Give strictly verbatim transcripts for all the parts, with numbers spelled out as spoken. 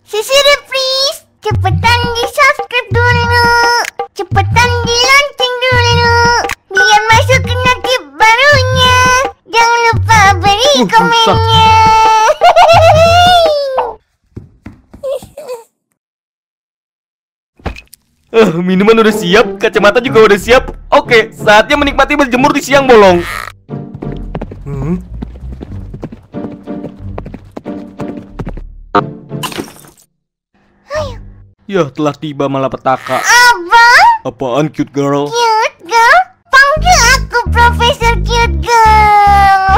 Sisiri please, cepetan di subscribe dulu, cepetan di lonceng dulu, biar masuk ke notif barunya. Jangan lupa beri Uh, komennya. Eh, minuman udah siap, kacamata juga udah siap. Oke, saatnya menikmati berjemur di siang bolong. Hmm? Ya, telah tiba malapetaka. Abang, Apaan cute girl? cute girl, panggil aku Profesor Cute Girl.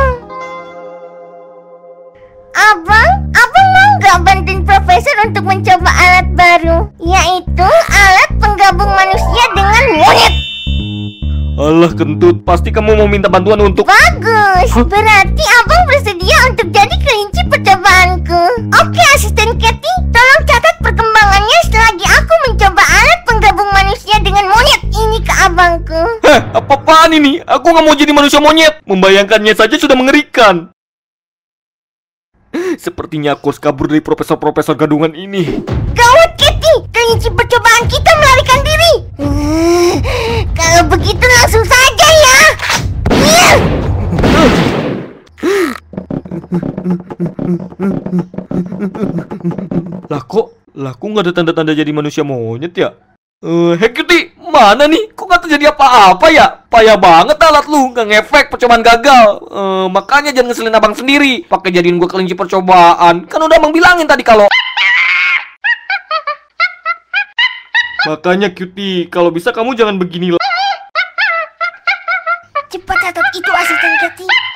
Abang, abang mau nggak bantuin Profesor untuk mencoba alat baru, yaitu alat penggabung manusia dengan monyet. Alah kentut, pasti kamu mau minta bantuan untuk... Bagus, berarti abang bersedia untuk jadi kelinci percobaanku. Oke, asisten Katy, tolong catat perkembangannya selagi aku mencoba alat penggabung manusia dengan monyet ini ke abangku. Heh, apa-apaan ini? Aku nggak mau jadi manusia monyet. Membayangkannya saja sudah mengerikan. Sepertinya aku harus kabur dari profesor-profesor gadungan ini. Gawat Katy, kelinci percobaan kita melarikan diri. Hmm, kalau begitu langsung saja ya. Hmm. Lah kok, lah kok nggak ada tanda-tanda jadi manusia monyet ya? Eh, hey Cutie, mana nih? Kok nggak terjadi apa-apa ya? Payah banget alat lu, nggak ngefek, percobaan gagal. Eh, makanya jangan ngeselin abang sendiri. Pakai jadiin gua kelinci percobaan. Kan udah abang bilangin tadi kalau... Makanya Cutie, kalau bisa kamu jangan begini lah. Cepat catat itu asisten Katy.